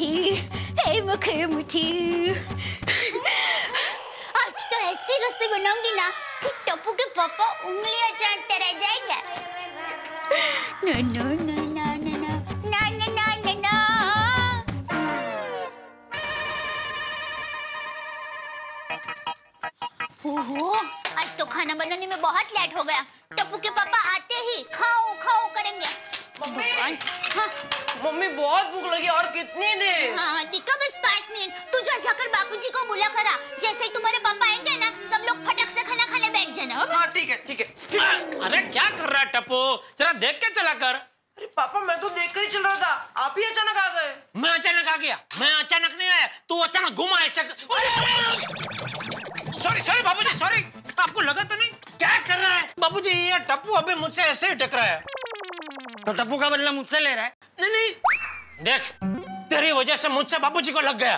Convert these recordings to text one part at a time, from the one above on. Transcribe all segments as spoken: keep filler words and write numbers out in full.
मुठी, हे मुखे मुठी। आज तो ऐसी रस्सी बनाऊंगी ना कि टप्पू के पापा उंगलियां चाटते रह जाएंगे। ना ना ना ना ना ना ना ना ना ना। ओहो, आज तो खाना बनाने में बहुत लेट हो गया। टप्पू के पापा आते ही खाओ खाओ करेंगे। मम्मी, हाँ मम्मी बहुत भूख लगी और कितनी देर? हाँ दिक्कत बस पाँच मिनट। तू जा जाकर बापूजी को बुला करा। जैसे ही तुम्हारे पापा आएंगे ना, सब लोग फटक से खाना खाने बैठ जाना। हाँ ठीक है ठीक है। अरे क्या कर रहा है टप्पू, जरा देख के चला कर। अरे पापा मैं तो देख कर ही चल रहा था, आप ही अचानक आ गए। मैं अचानक आ गया? मैं अचानक नहीं आया, तू अचानक घुमा ऐसे। सॉरी सॉरी बाबूजी, सॉरी। आपको लगा तो नहीं? क्या कर रहा है बाबूजी? ये टप्पू अभी मुझसे ऐसे ही टकरा है। तो टप्पू का बदला मुझसे ले रहा है? नहीं नहीं, देख तेरी वजह से मुझसे बाबूजी को लग गया।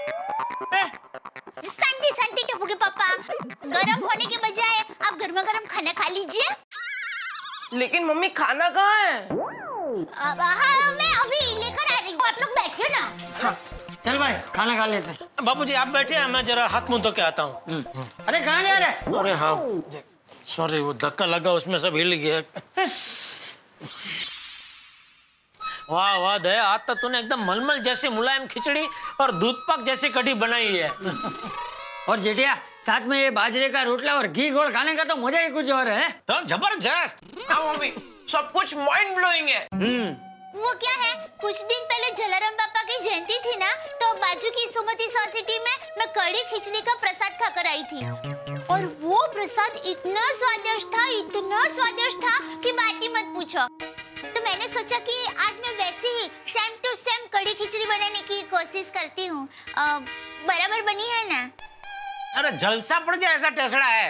शांति शांति टप्पू के पापा, गरम होने के बजाय आप गर्मा गर्म खाना खा लीजिए। लेकिन मम्मी खाना कहाँ है? अब हाँ मैं अभी लेकर आ रही हूँ, आप लोग बैठिए ना। हाँ। चल भाई खाना खा लेते हैं। बाबूजी आप बैठे, मैं जरा हाथ मुंह धो के आता हूँ। अरे कहाँ जा रहे हैं? अरे हाँ सॉरी, वो धक्का लगा उसमें सब हिल गया। वाह वाह दया, आज तो तूने एकदम मलमल जैसी मुलायम खिचड़ी और दूध पाक जैसी कढ़ी बनाई है। और जेठिया साथ में ये बाजरे का रोटला और घी घोल खाने का तो मजा ही कुछ और है। तो जबरदस्त। हाँ मम्मी, सब कुछ माइंड ब्लोइंग है। वो क्या है, कुछ दिन पहले जलाराम बापा की जयंती थी ना, तो बाजू की सुमति सोसाइटी में मैं कड़ी खिचड़ी का प्रसाद खाकर आई थी। और वो प्रसाद इतना स्वादिष्ट था, इतना स्वादिष्ट था कि बात ही मत पूछो। तो मैंने सोचा कि आज मैं वैसे ही सेम टू सेम कड़ी खिचड़ी बनाने की कोशिश करती हूँ। बराबर बनी है ना? अरे जलसा पड़ जाए ऐसा टेसड़ा है।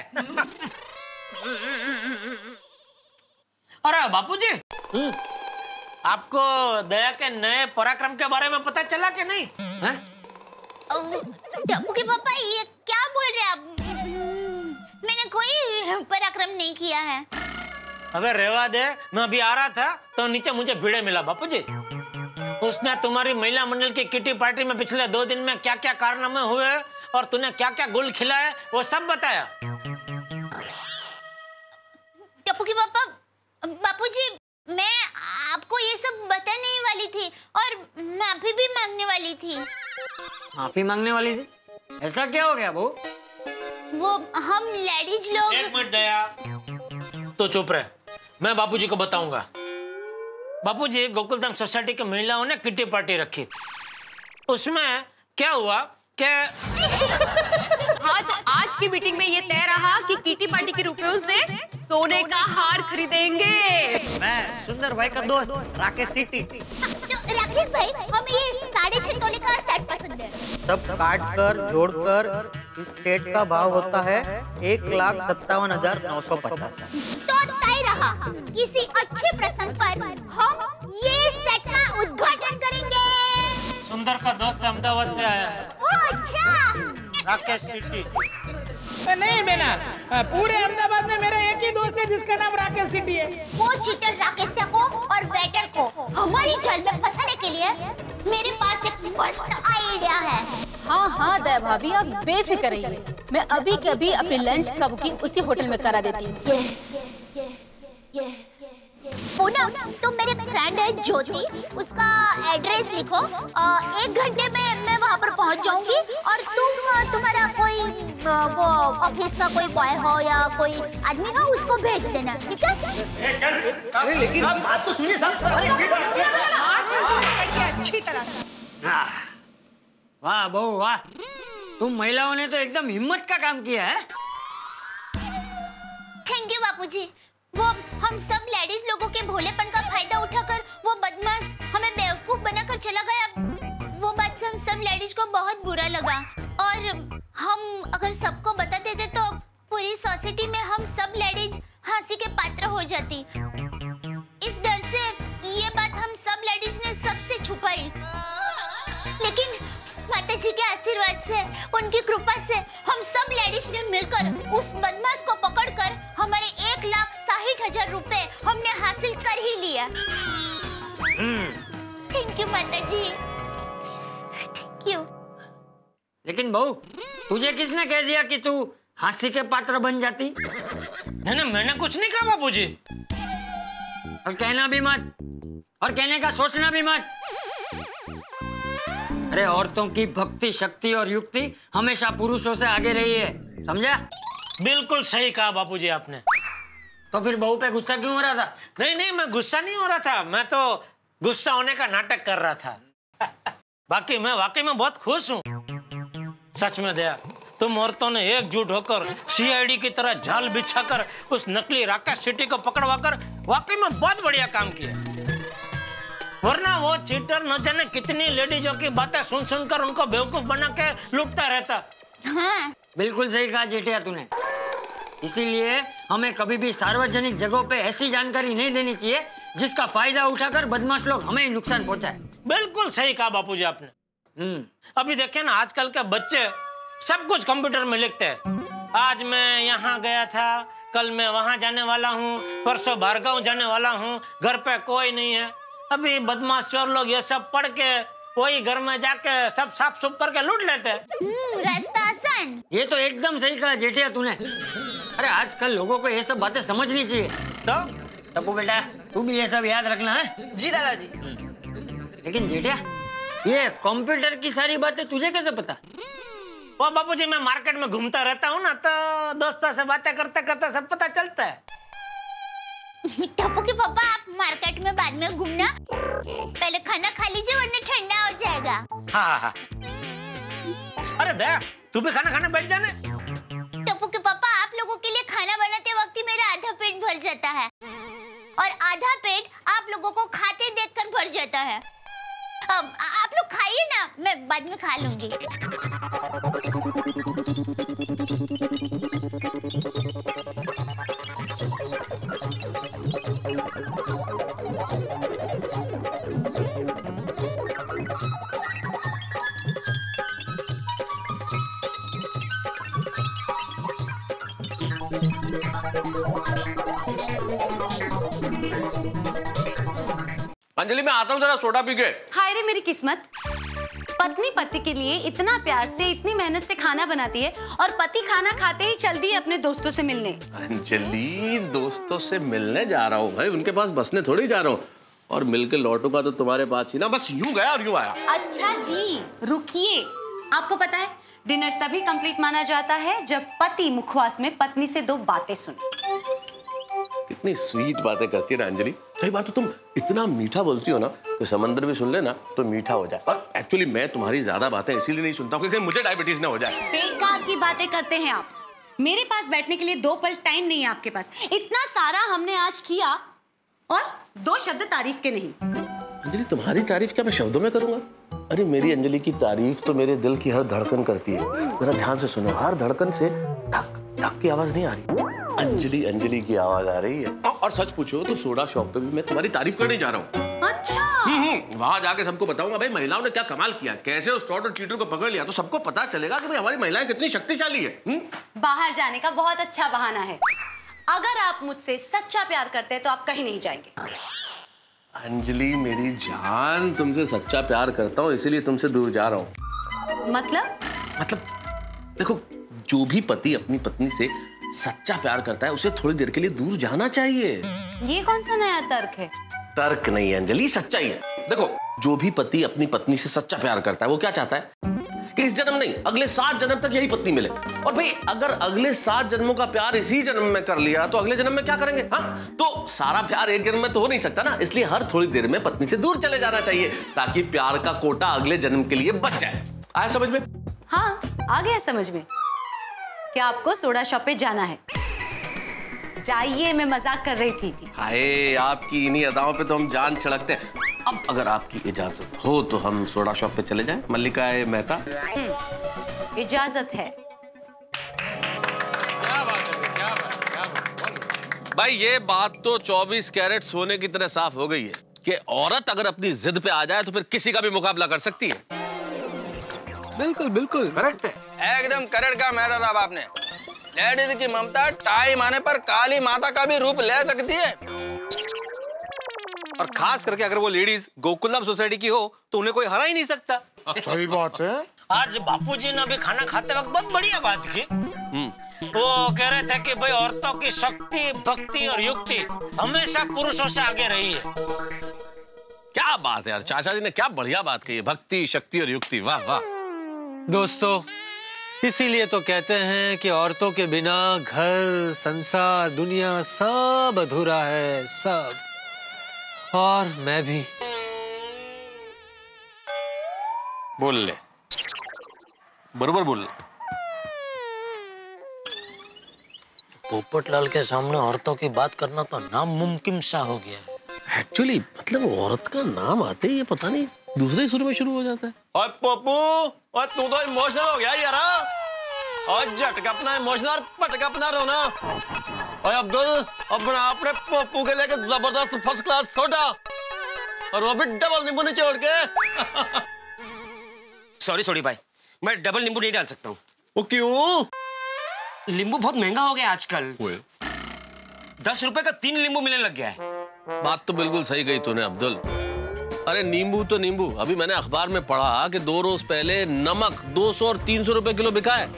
अरे बापूजी, आपको दया के नए पराक्रम के बारे में पता चला कि नहीं? टप्पू के पापा ये क्या बोल रहे हैं आप? मैंने कोई पराक्रम नहीं किया है। अबे रेवा दे, मैं अभी आ रहा था तो नीचे मुझे भिड़े मिला बापूजी। उसने तुम्हारी महिला मंडल की किटी पार्टी में पिछले दो दिन में क्या क्या कारनामे हुए और तूने क्या क्या गुल खिलाए वो सब बताया। टप्पू के पापा, बापूजी मैं आपको ये सब बताने वाली थी और माफी भी मांगने वाली थी। माफी मांगने वाली थी? ऐसा क्या हो गया वो? वो हम लेडीज लोग। एक मिनट दया, तो चुप रहे, मैं बापूजी को बताऊंगा। बापूजी, गोकुलधाम सोसाइटी की महिलाओं ने किटी पार्टी रखी। उसमें क्या हुआ कि हाँ, तो आज की मीटिंग में ये तय रहा कि किटी पार्टी के रुपयों से सोने का हार खरीदेंगे। मैं सुंदर भाई का दोस्त राकेश सिटी। तो राकेश भाई, हमें ये साढ़े छह तोले का सेट पसंद है। सब काट कर जोड़कर इस सेट का भाव होता है एक लाख सत्तावन हजार नौ सौ पचास। तो तय रहा, किसी अच्छे प्रसंग पर हम ये सेट का उद्घाटन करेंगे। सुंदर का दोस्त अहमदाबाद से आया है, ओ अच्छा। राकेश सिटी। नहीं बेना, पूरे अहमदाबाद में मेरा एक ही दोस्त है जिसका नाम राकेश सिटी है। वो चीटर राकेश को और वेटर को हमारी जाल में फंसाने के लिए मेरे पास एक मस्त आइडिया है। हाँ हाँ दया भाभी, आप बेफिक्र रहिए, मैं अभी के अभी अपने लंच का बुकिंग उसी होटल में करा देती हूँ। पूनम, तुम मेरे फ्रेंड है ज्योति, उसका एड्रेस लिखो। एक घंटे में मैं वहाँ पर पहुँच जाऊंगी और तुम तुम्हारा कोई वो ऑफिस का कोई बॉय हो या कोई आदमी हो, उसको भेज देना, ठीक है? लेकिन बात तो सुनिए साहब। अच्छी तरह से। वाह बहू वाह, तुम महिलाओं ने तो एकदम हिम्मत का काम किया है। थैंक यू बापूजी। वो हम सब लेडीज लोगों के भोलेपन का फायदा उठाकर वो बदमाश हमें बेवकूफ बनाकर चला गया। वो बात से हम सब लेडीज को बहुत बुरा लगा और हम अगर सबको बता देते तो पूरी सोसाइटी में हम सब लेडीज हंसी के पात्र हो जाती। इस डर से ये बात हम सब लेडीज ने सबसे छुपाई, लेकिन माता जी के आशीर्वाद से, उनकी कृपा से हम सब लेडीज ने मिलकर उस बदमाश को पकड़कर हमारे एक लाख साठ हजार रुपए हमने हासिल कर ही लिया। थैंक यू माता जी। Thank you. लेकिन बहू, तुझे किसने कह दिया कि तू हास्य के पात्र बन जाती? नहीं नहीं, मैंने कुछ नहीं कहा बापूजी। और कहना भी मत, और कहने का सोचना भी मत। अरे औरतों की भक्ति, शक्ति और युक्ति हमेशा पुरुषों से आगे रही है, समझा? बिल्कुल सही कहा बापूजी आपने। तो फिर बहू पे गुस्सा क्यों हो रहा था? नहीं नहीं, मैं गुस्सा नहीं हो रहा था, मैं तो गुस्सा होने का नाटक कर रहा था। बाकी मैं वाकई में बहुत खुश हूँ। सच में दया, तुम औरतों ने एकजुट होकर सीआईडी की तरह जाल बिछाकर उस नकली राकेश सिटी को पकड़वाकर वाकई में बहुत बढ़िया काम किया। वरना वो चीटर न जाने कितनी लेडीजों की बातें सुन सुनकर उनको बेवकूफ बना के लूटता रहता। हाँ। बिल्कुल सही कहा जेठिया तूने। इसीलिए हमें कभी भी सार्वजनिक जगहों पे ऐसी जानकारी नहीं देनी चाहिए जिसका फायदा उठाकर बदमाश लोग हमें नुकसान पहुंचाए। बिल्कुल सही कहा बापूजी आपने। हम्म। अभी देखिए ना, आजकल के बच्चे सब कुछ कंप्यूटर में लिखते हैं। आज मैं यहाँ गया था, कल मैं वहाँ जाने वाला हूँ, परसों भार्गव जाने वाला हूँ, घर पे कोई नहीं है। अभी बदमाश चोर लोग ये सब पढ़ के वही घर में जाके सब साफ सुफ करके लूट लेते हैं। रास्ता आसान। ये तो एकदम सही कहा जेठिया तूने। अरे आजकल लोगों को ये सब बातें समझनी चाहिए। तो टप्पू बेटा, तू भी ये सब याद रखना है। जी दादाजी। लेकिन जेठिया, ये कंप्यूटर की सारी बातें तुझे कैसे पता? वो बापूजी, मैं मार्केट में घूमता रहता हूँ ना, तो दोस्तों से बातें करते करते सब पता चलता है। टप्पू के पापा, आप मार्केट में बाद में घूमना, पहले खाना खा लीजिए वरना ठंडा हो जाएगा। हाँ हाँ। अरे दया, तू भी खाना खाने बैठ जाने। टप्पू के पापा, आप लोगों के लिए खाना बनाते वक्त ही मेरा आधा पेट भर जाता है और आधा पेट आप लोगों को खाते देखकर भर जाता है। अब आप लोग खाइए ना, मैं बाद में खा लूंगी। अंजलि, मैं आता हूँ जरा सोडा पी के। हाय रे मेरी किस्मत, पत्नी पति के लिए इतना प्यार से, इतनी मेहनत से खाना बनाती है और पति खाना खाते ही चल दी है अपने दोस्तों से मिलने। अंजलि, दोस्तों से मिलने जा रहा हूँ भाई, उनके पास बसने थोड़ी जा रहा हूँ। और मिलके लौटूंगा तो तुम्हारे पास ही ना, बस यूं गया और यूं आया। अच्छा जी, रुकिए। आपको पता है डिनर तभी कंप्लीट माना जाता है जब पति मुखवास में पत्नी से दो बातें सुने। कितनी स्वीट बातें करती है ना अंजलि। कई बार तो तुम इतना मीठा बोलती हो ना कि समंदर भी सुन ले ना तो मीठा हो जाए। और एक्चुअली मैं तुम्हारी ज्यादा बातें इसीलिए नहीं सुनता हूँ क्योंकि मुझे डायबिटीज ना हो जाए। बेकार की बातें करते हैं आप। मेरे पास बैठने के लिए दो पल टाइम नहीं है आपके पास। इतना सारा हमने आज किया और दो शब्द तारीफ के नहीं। अंजलि, तुम्हारी तारीफ क्या मैं शब्दों में करूंगा? अरे मेरी अंजलि की तारीफ तो मेरे दिल की हर धड़कन करती है। जरा ध्यान से सुनो, हर धड़कन से धक धक की आवाज नहीं आ रही, अंजलि अंजलि की आवाज आ रही है। और सच पूछो तो सोडा शॉप पे भी मैं तुम्हारी तारीफ करने जा रहा हूँ। अच्छा। वहां जाके सबको बताऊंगा भाई महिलाओं ने क्या कमाल किया, कैसे उस फ्रॉड और चीटर को पकड़ लिया, तो सबको पता चलेगा कि भाई हमारी महिलाएं कितनी शक्तिशाली है। हुँ? बाहर जाने का बहुत अच्छा बहाना है। अगर आप मुझसे सच्चा प्यार करते हैं तो आप कहीं नहीं जाएंगे। अंजलि मेरी जान, तुमसे सच्चा प्यार करता हूँ इसीलिए तुमसे दूर जा रहा हूँ। मतलब? मतलब देखो, जो भी पति अपनी पत्नी से सच्चा प्यार करता है उसे थोड़ी देर के लिए दूर जाना चाहिए। ये कौन सा नया तर्क है? तर्क नहीं अंजलि, सच्चाई है। देखो, जो भी पति अपनी पत्नी से सच्चा प्यार करता है वो क्या चाहता है कि इस जन्म नहीं अगले सात जन्म तक यही पत्नी मिले। और भाई अगर अगले सात जन्मों का प्यार इसी जन्म में कर लिया तो अगले जन्म में क्या करेंगे? हाँ, तो सारा प्यार एक जन्म में तो हो नहीं सकता ना, इसलिए हर थोड़ी देर में पत्नी से दूर चले जाना चाहिए ताकि प्यार का कोटा अगले जन्म के लिए बच जाए। आया समझ में? हाँ, आ गया समझ में। क्या आपको सोडा शॉप पे जाना है? जाइए, मैं मजाक कर रही थी। हाय, आपकी इन्हीं अदाओं पे तो हम जान छिड़कते हैं। अब अगर आपकी इजाजत हो तो हम सोडा शॉप पे चले जाएं, मल्लिका मेहता। इजाजत है। क्या बात है, क्या बात, क्या बात। भाई ये बात तो चौबीस कैरेट सोने की तरह साफ हो गई है कि औरत अगर अपनी जिद पे आ जाए तो फिर किसी का भी मुकाबला कर सकती है। बिल्कुल बिल्कुल करेक्ट है, एकदम करेक्ट कहा मेहता साहब आपने। लेडीज की ममता टाइम आने पर काली माता का भी रूप ले सकती है। और खास करके अगर वो लेडीज गोकुलधाम सोसाइटी की हो तो उन्हें कोई हरा ही नहीं सकता। सही बात है। आज बापूजी ने अभी खाना खाते वक्त बहुत बढ़िया बात की। वो कह रहे थे कि भाई औरतों की शक्ति, भक्ति और युक्ति हमेशा पुरुषों से आगे रही है। क्या बात है यार, चाचा जी ने क्या बढ़िया बात कही है, भक्ति, शक्ति और युक्ति, वाह वाह। दोस्तों, इसीलिए तो कहते हैं कि औरतों के बिना घर, संसार, दुनिया सब अधूरा है, सब। और मैं भी। बोल ले, बरोबर बोल। पोपटलाल के सामने औरतों की बात करना तो नामुमकिन सा हो गया। एक्चुअली मतलब औरत का नाम आते ही ये पता नहीं दूसरे सुर में शुरू हो जाता है। और पप्पू, और तू तो इमोशनल हो गया यार। और झटका अपना इमोशनल, पटका अपना रोना। और अब्दुल, अपना आपने पप्पू के लेके जबरदस्त फर्स्ट क्लास सोडा, और वो भी डबल नींबू निचोड़ के। सॉरी सॉरी भाई, मैं डबल नींबू नहीं डाल सकता हूँ। वो क्यों? नींबू बहुत महंगा हो गया आजकल। दस रुपए का तीन नींबू मिलने लग गया है। बात तो बिल्कुल सही कही तूने अब्दुल। अरे नींबू तो नींबू, अभी मैंने अखबार में पढ़ा कि दो रोज पहले नमक दो सौ और तीन सौ रुपए किलो बिका है।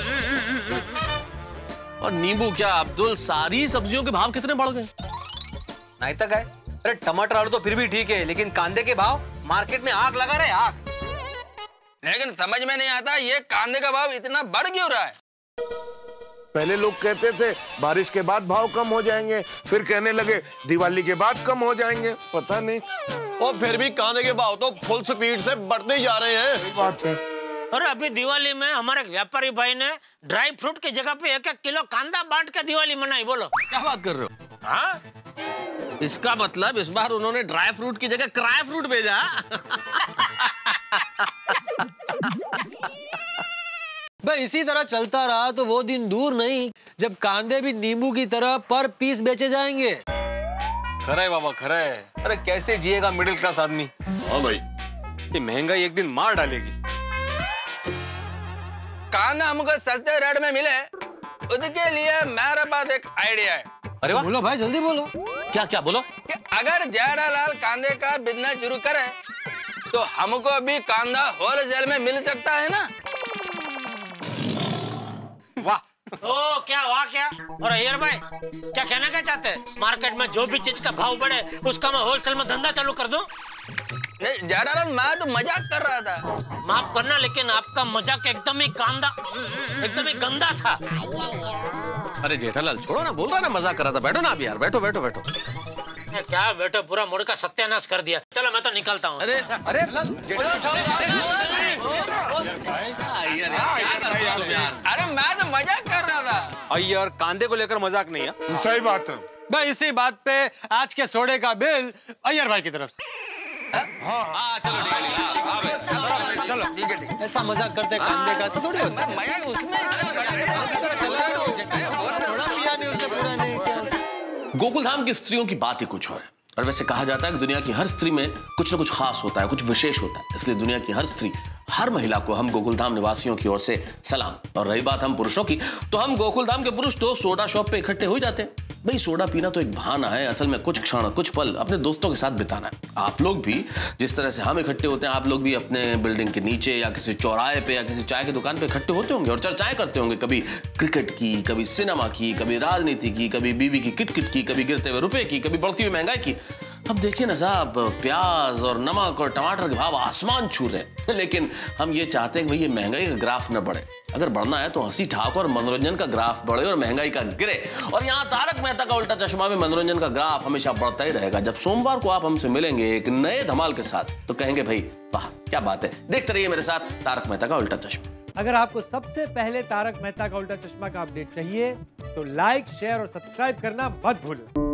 और नींबू क्या अब्दुल, सारी सब्जियों के भाव कितने बढ़ गए। नहीं तक है। अरे टमाटर आलू तो फिर भी ठीक है, लेकिन कांदे के भाव मार्केट में आग लगा रहे, आग। लेकिन समझ में नहीं आता ये कांदे का भाव इतना बढ़ क्यों रहा है। पहले लोग कहते थे बारिश के बाद भाव कम हो जाएंगे, फिर कहने लगे दिवाली के बाद कम हो जाएंगे, पता नहीं। और फिर भी कांदे के भाव तो फुल स्पीड से बढ़ते ही जा रहे हैं। सही बात है। और अभी दिवाली में हमारे व्यापारी भाई ने ड्राई फ्रूट की जगह पे एक एक किलो कांदा बांट के दिवाली मनाई। बोलो क्या बात कर रहे हो? हाँ, इसका मतलब इस बार उन्होंने ड्राई फ्रूट की जगह क्राई फ्रूट भेजा। भाई इसी तरह चलता रहा तो वो दिन दूर नहीं जब कांदे भी नींबू की तरह पर पीस बेचे जाएंगे। खरा है बाबा, खरा है। अरे कैसे जिएगा मिडिल क्लास आदमी। हाँ भाई, ये महंगाई एक दिन मार डालेगी। कांदा हमको सस्ते रेट में मिले, उसके लिए मेरे पास एक आइडिया है। अरे वाह, बोलो भाई, जल्दी बोलो। क्या क्या बोलो? कि अगर जेठालाल कांदे का बिजनेस शुरू करे तो हमको भी कांदा होलसेल में मिल सकता है ना। वाह। ओ क्या वाह क्या। और अय्यर भाई क्या कहना क्या चाहते हैं? मार्केट में जो भी चीज का भाव बढ़े उसका मैं होलसेल में धंधा चालू कर दूं? नहीं जेठालाल, मैं तो मजाक कर रहा था। माफ करना, लेकिन आपका मजाक एकदम ही कांदा, एकदम ही गंदा था। अरे जेठालाल छोड़ो ना, बोल रहा ना मजाक कर रहा था। बैठो ना अभी यार, बैठो बैठो बैठो। क्या बैठो, पूरा मूड का सत्यानाश कर दिया। चलो मैं तो निकलता हूँ। अरे अरे अरे मैं तो मजाक कर रहा था। अय्यर, कांदे को लेकर मजाक नहीं है। सही बात है भाई। इसी बात पे आज के सोडे का बिल अय्यर भाई की तरफ से। हाँ चलो ठीक है, चलो ठीक है, ठीक है। ऐसा मजाक करते कांदे का, ऐसा थोड़ी होता है। मजाक उसमें गोकुल धाम की स्त्रियों की बात ही कुछ और है। और वैसे कहा जाता है कि दुनिया की हर स्त्री में कुछ ना कुछ खास होता है, कुछ विशेष होता है। इसलिए दुनिया की हर स्त्री, हर महिला को हम गोकुल धाम निवासियों की ओर से सलाम। और रही बात हम पुरुषों की, तो हम गोकुल धाम के पुरुष तो सोडा शॉप पे इकट्ठे हो जाते हैं। भाई सोडा पीना तो एक बहाना है, असल में कुछ क्षण, कुछ पल अपने दोस्तों के साथ बिताना है। आप लोग भी जिस तरह से हम इकट्ठे होते हैं, आप लोग भी अपने बिल्डिंग के नीचे या किसी चौराहे पे या किसी चाय की दुकान पे इकट्ठे होते होंगे और चर्चाएं करते होंगे। कभी क्रिकेट की, कभी सिनेमा की, कभी राजनीति की, कभी बीवी की किटकिट की, कभी गिरते हुए रुपए की, कभी बढ़ती हुई महंगाई की। अब देखिए ना साहब, प्याज और नमक और टमाटर के भाव आसमान छू रहे हैं, लेकिन हम ये चाहते हैं कि भाई ये महंगाई का ग्राफ न बढ़े। अगर बढ़ना है तो हंसी ठाक और मनोरंजन का ग्राफ बढ़े और महंगाई का गिरे। और यहाँ तारक मेहता का उल्टा चश्मा में मनोरंजन का ग्राफ हमेशा बढ़ता ही रहेगा। जब सोमवार को आप हमसे मिलेंगे एक नए धमाल के साथ, तो कहेंगे भाई वाह क्या बात है। देखते रहिए मेरे साथ तारक मेहता का उल्टा चश्मा। अगर आपको सबसे पहले तारक मेहता का उल्टा चश्मा का अपडेट चाहिए तो लाइक, शेयर और सब्सक्राइब करना मत भूलो।